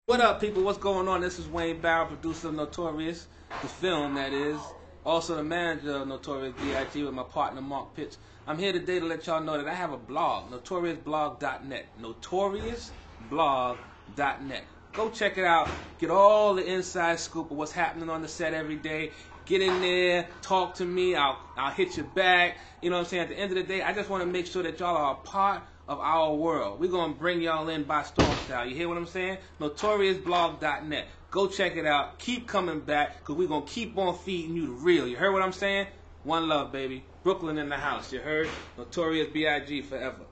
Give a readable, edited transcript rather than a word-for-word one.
What up, people? What's going on? This is Wayne Barrow, producer of Notorious, the film that is. Also the manager of Notorious, B.I.G, with my partner Mark Pitts. I'm here today to let y'all know that I have a blog, notoriousblog.net. Notoriousblog.net. Go check it out. Get all the inside scoop of what's happening on the set every day. Get in there, talk to me, I'll hit you back. You know what I'm saying? At the end of the day, I just want to make sure that y'all are a part of our world. We're going to bring y'all in by storm style. You hear what I'm saying? Notoriousblog.net. Go check it out. Keep coming back, because we're going to keep on feeding you the real. You heard what I'm saying? One love, baby. Brooklyn in the house. You heard? Notorious B.I.G. forever.